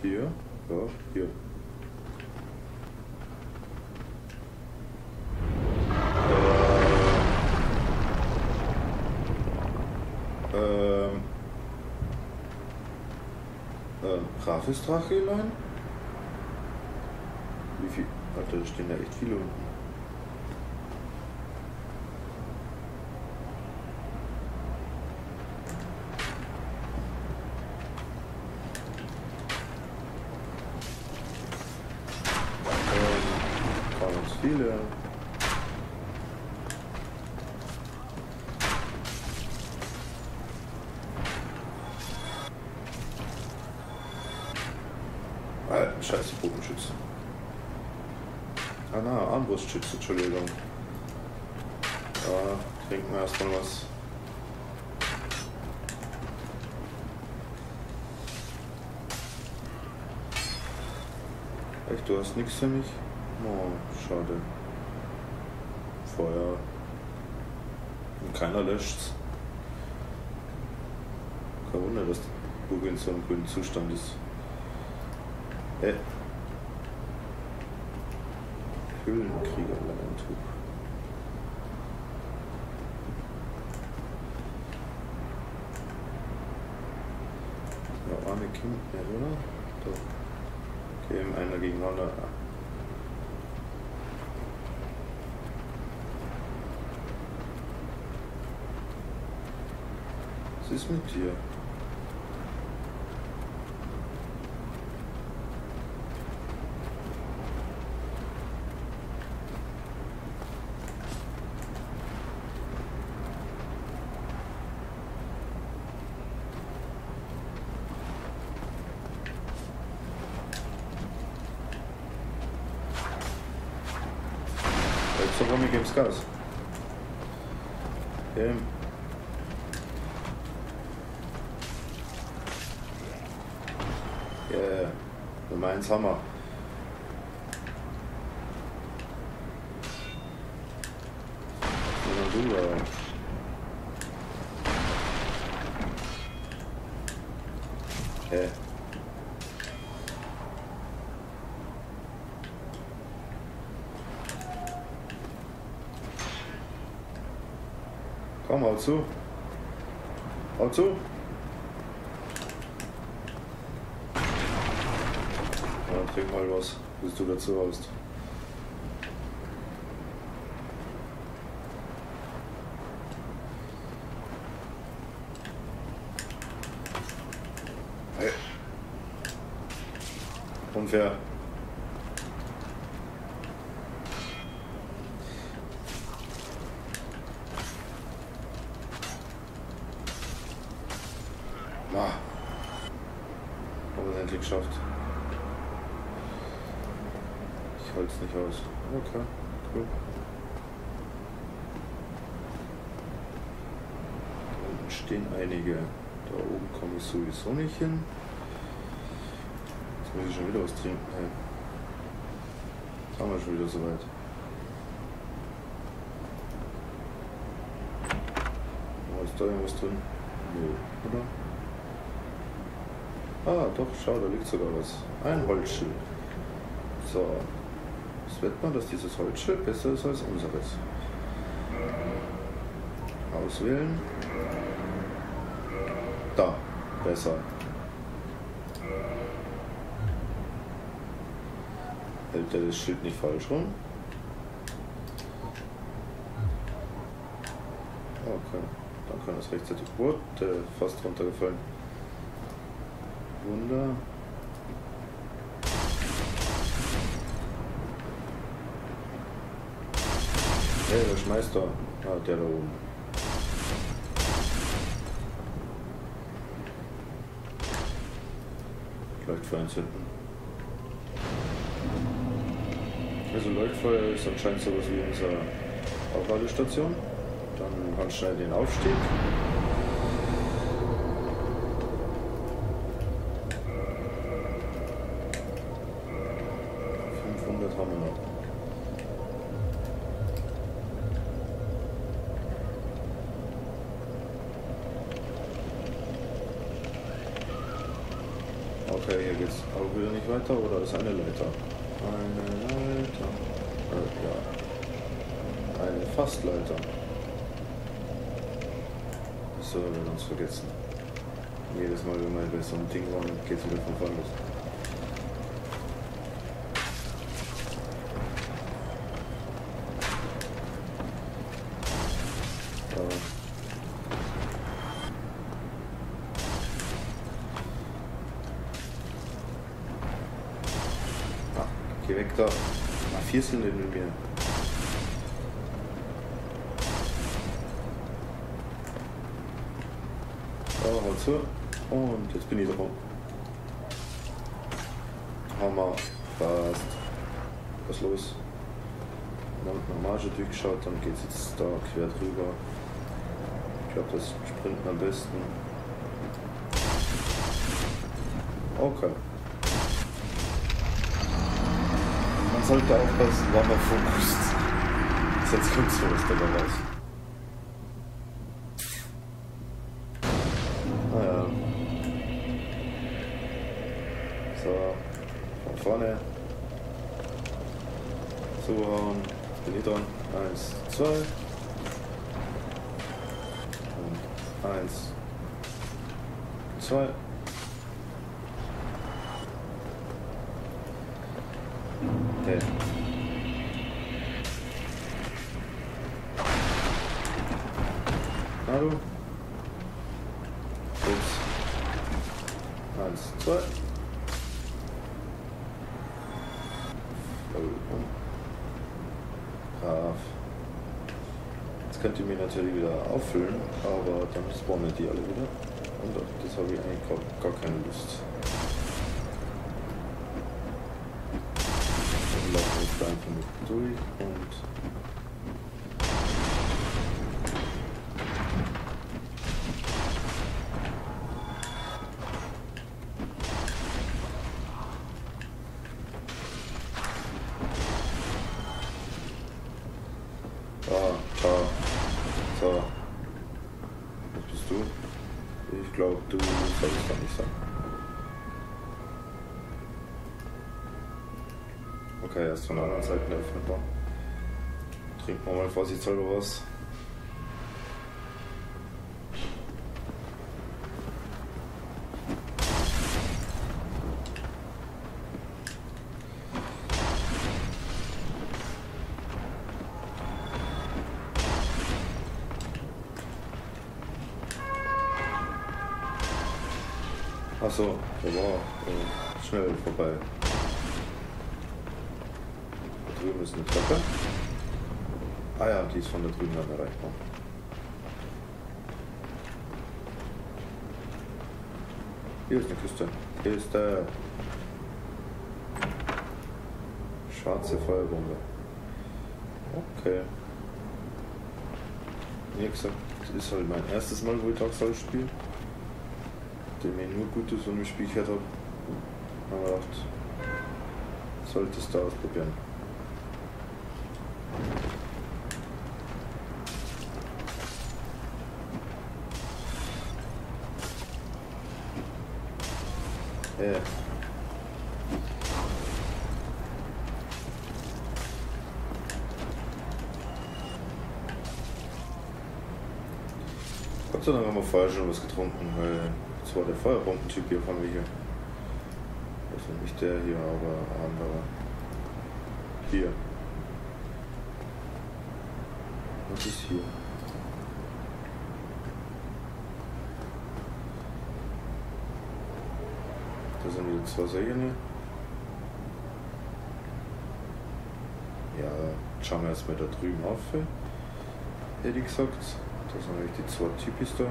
Hier? Ja, hier. Braves Drachelein? Wie viel? Alter, da stehen ja echt viele unten. Ganz viele. Scheiße, Bogenschütze. Ah na, Armbrustschütze, Entschuldigung. Trinken wir erstmal was. Echt, du hast nichts für mich? Oh, schade. Feuer. Und keiner löscht's. Kein Wunder, dass die Burg in so einem grünen Zustand ist. Höhlenkriegerleintuch. Ja, Arme Kind nicht, oder? Doch. Okay, einer gegen 100. Was ist mit dir? So komm ich gibt's Gas. Yeah, Nummer 1 Hammer. Komm, hau zu. Hau zu. Ja, trink mal was, bis du dazu haust. Hey. Unfair. Aber es endlich geschafft. Ich halte es nicht aus. Okay, cool. Da unten stehen einige. Da oben komme ich sowieso nicht hin. Jetzt muss ich schon wieder was trinken. Hey. Jetzt haben wir schon wieder soweit. Ist da irgendwas drin? Nö, oder? Ah, doch, schau, da liegt sogar was. Ein Holzschild. So. Es wird man, dass dieses Holzschild besser ist als unseres. Auswählen. Da. Besser. Hält er das Schild nicht falsch rum? Okay. Dann kann es rechtzeitig. Wurde fast runtergefallen. Wunder. Hey, der schmeißt da. Ah, der da oben. Leuchtfeuer entzünden. Also Leuchtfeuer ist anscheinend sowas wie unsere Aufladestation. Dann ganz schnell den Aufstieg. Haben wir noch. Okay, hier geht's auch wieder nicht weiter, oder ist eine Leiter? Eine Leiter. Ja. Eine Fastleiter. So, wir haben uns vergessen. Jedes Mal, wenn wir bei so einem Ding waren, geht's wieder von vorne los. Geh weg da. Ah, 4 sind in mir. So, halt zu. Und jetzt bin ich dran. Hammer. Fast. Was ist los? Dann normal schon durchgeschaut, dann geht's jetzt da quer drüber. Ich glaube, das Sprinten am besten. Okay. Man sollte aufpassen, wann man fokussiert. Sonst kommt sowas dabei raus. Naja. So, von vorne. Zuhauen. Jetzt bin ich dran. 1, 2. Und 1, 2. Okay. Hallo. Ups. 1, 2. Brav. Jetzt könnt ihr mir natürlich wieder auffüllen, aber dann spawnen die alle wieder. Und auf das habe ich eigentlich gar keine Lust. Dann laufen wir jetzt einfach mit durch und so. Was bist du? Ich glaube, du sollst da nicht sein. Okay, er ist von der anderen Seite öffnbar. Trinken wir mal vorsichtshalber was. Achso, der war schnell vorbei. Da drüben ist eine Treppe. Ah ja, die ist von da drüben dann erreichbar. Hier ist eine Küste. Küste. Schwarze Feuerbombe. Okay. Wie gesagt, das ist halt mein erstes Mal, wo ich Dark Souls spiele. Dem ich nur Gutes von dem Spiel gehört habe. Aber ich gedacht, solltest du ausprobieren. Gott sei Dank haben wir vorher schon was getrunken, weil das war der Feuerbombentyp hier von mir hier. Also nicht der hier, aber ein anderer. Hier. Was ist hier? Da sind wieder 2 Sägene. Ja, schauen wir erstmal da drüben auf, hätte ich gesagt. Da sind nämlich die 2 Typis da.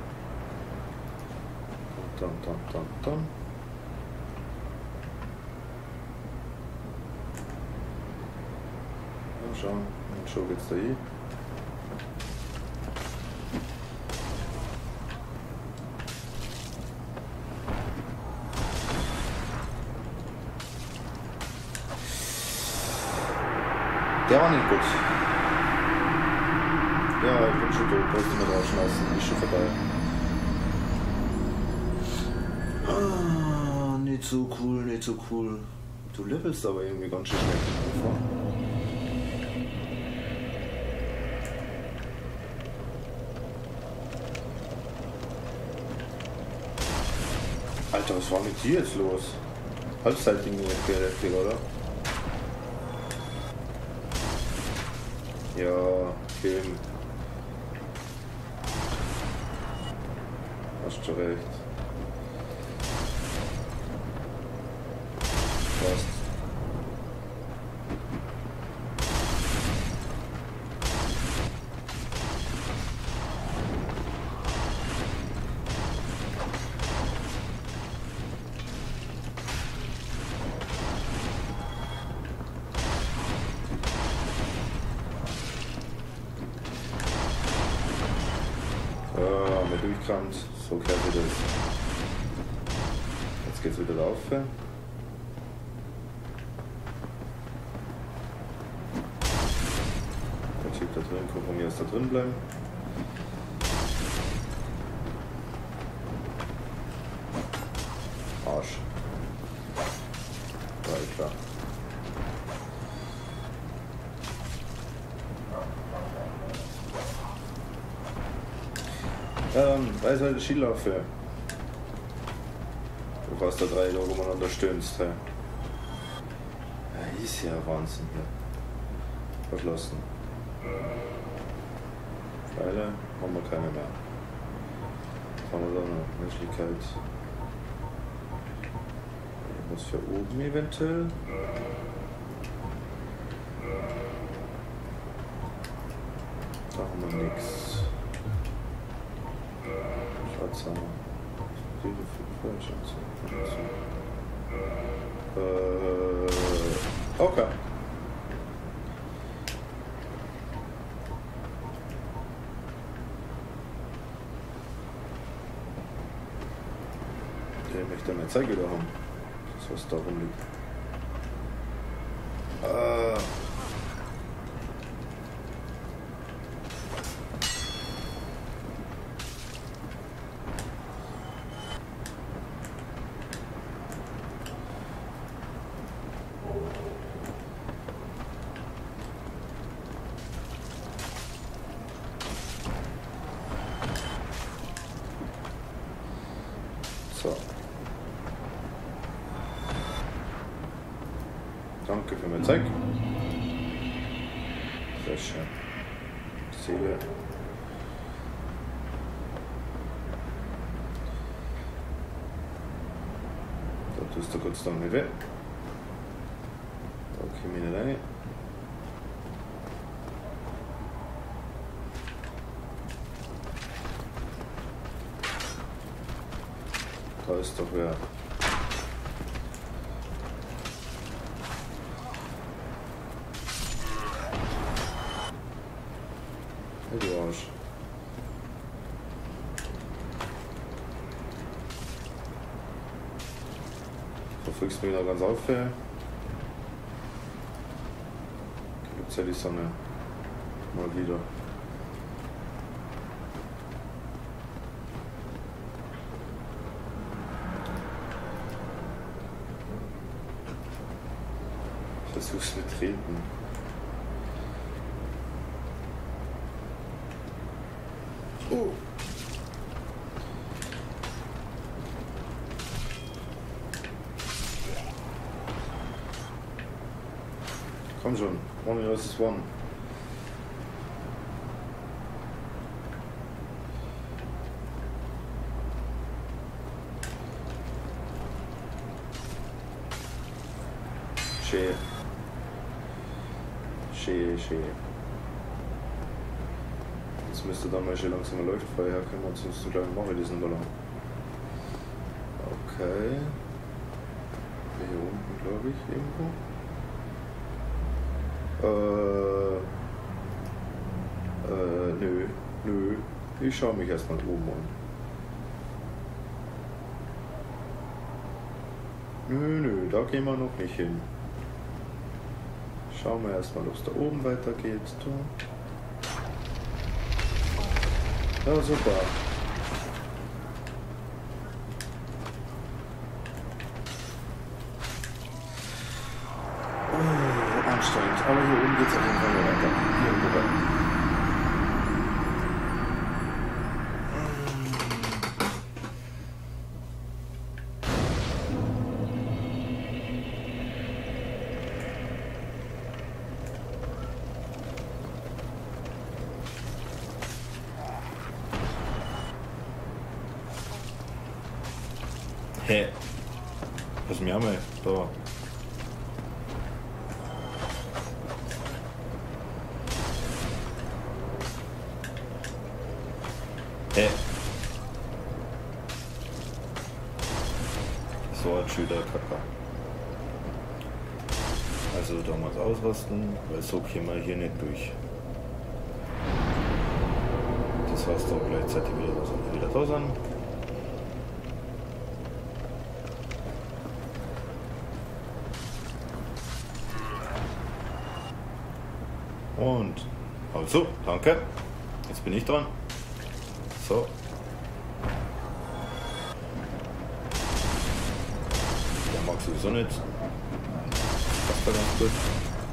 Und dann. Mal schauen, und schon geht's da hin. Der war nicht gut. Ja, ich bin schon tot, brauchst du nicht rausschmeißen, ist schon vorbei. Ah, nicht so cool, nicht so cool. Du levelst aber irgendwie ganz schön schnell. Alter, was war mit dir jetzt los? Halbzeit-Ding nicht gerechtigt, oder? Ja, eben. Hast du recht. Passt. Durchgerannt, so kehrt sie das. Jetzt geht's wieder rauf. Der Typ da drin, gucken wir erst da drin bleiben. Arsch. War ja klar. Weiß halt Skilaufe. Du hast da 3 Logo miteinander stöhnst. Hey. Ja, ist ja Wahnsinn hier. Verschlossen. Pfeile haben wir keine mehr. Jetzt haben wir da eine Menschlichkeit. Was für oben eventuell? Da haben wir nichts. Okay. Der möchte eine Zeige da haben. Das was da rumliegt. So. Danke für mein Zeug. Sehr schön. Seele. Da tust du kurz dann nicht weh. Da komme ich nicht rein. Da ist doch wer. Hey, du Arsch. Verfolgst mich da ganz auf. Gibt's ja die Sonne. Mal wieder. Versuch's betreten. Oh. Komm schon, ohne das ist One. Schön. Schön. Jetzt müsste da mal schon langsam Leuchtfeuer herkommen, sonst gleich mache ich das nicht mehr lang. Okay. Hier unten glaube ich irgendwo. Nö. Ich schaue mich erstmal oben an. Nö, da gehen wir noch nicht hin. Schauen wir erstmal, ob es da oben weitergeht. Ja, super. anstrengend. Aber hier oben geht es auf jeden Fall weiter. Hier im Buckel. Hä? Was wir haben wir da? Hä? So ein schöner Kacker. Also da muss ausrasten, weil so kämen wir hier nicht durch. Das heißt auch gleichzeitig wieder, dass wir wieder da sind. Und also, danke. Jetzt bin ich dran. So. Der mag sowieso nicht. Passt da ganz gut.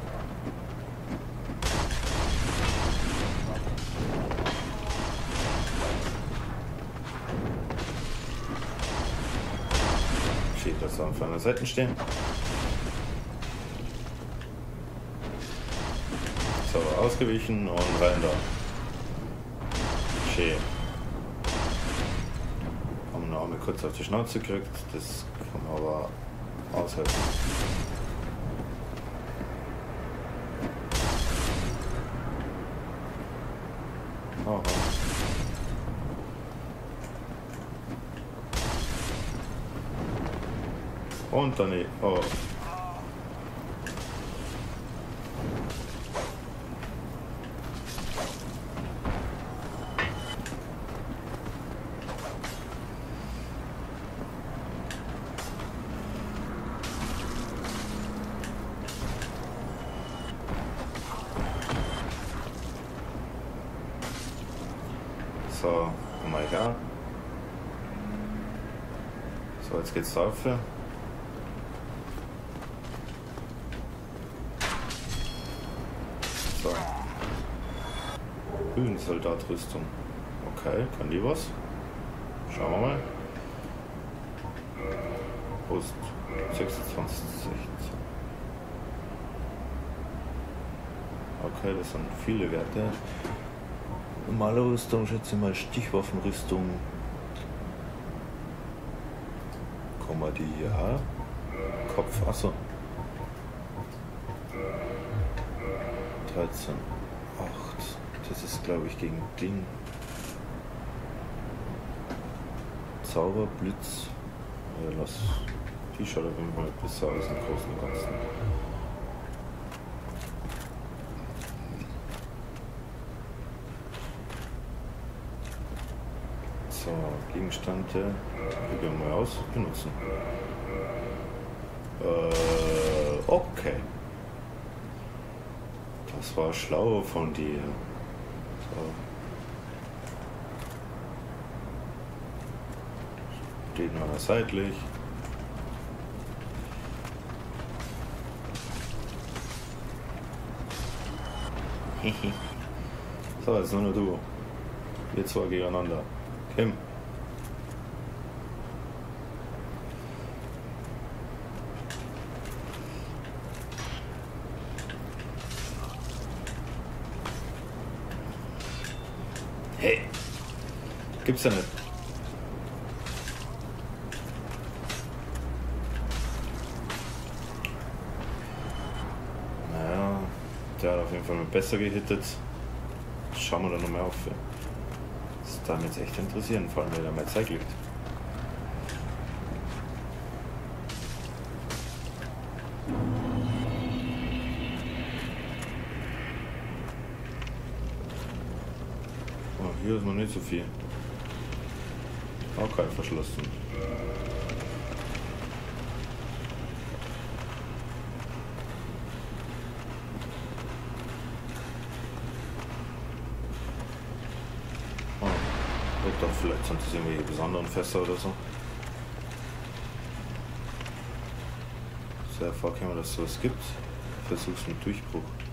Steht das auf einer Seite stehen. So, ausgewichen und rein da. Schön. Haben wir noch einmal kurz auf die Schnauze gekriegt, das kann man aber aushalten. Aha. Und dann, oh. So, oh my god. So, jetzt geht's drauf. So. Höhensoldatrüstung. Okay, kann die was? Schauen wir mal. Brust 26, 16. Okay, das sind viele Werte. Normale Rüstung, schätze ich mal, Stichwaffenrüstung. Kommen wir die, ja. Kopf, achso. 13, 8. Das ist, glaube ich, gegen Ding. Zauber, Blitz. Ja, lass. Die schaut auf jeden Fall besser aus im Großen und Ganzen. So, Gegenstände, probieren wir mal aus, benutzen. Okay. Das war schlau von dir. So. Steht noch seitlich. So, jetzt nur noch du. Wir zwei gegeneinander. Kim. Hey. Gibt's ja nicht. Naja, der hat auf jeden Fall mal besser gehittet. Schauen wir da nochmal auf. Das darf mich jetzt echt interessieren, vor allem weil da mal Zeit liegt. Oh, hier ist noch nicht so viel. Okay, verschlossen. Doch, vielleicht sind das irgendwie besonderen Fässer oder so. Sehr vorkommen, dass es sowas gibt. versuch's mit Durchbruch.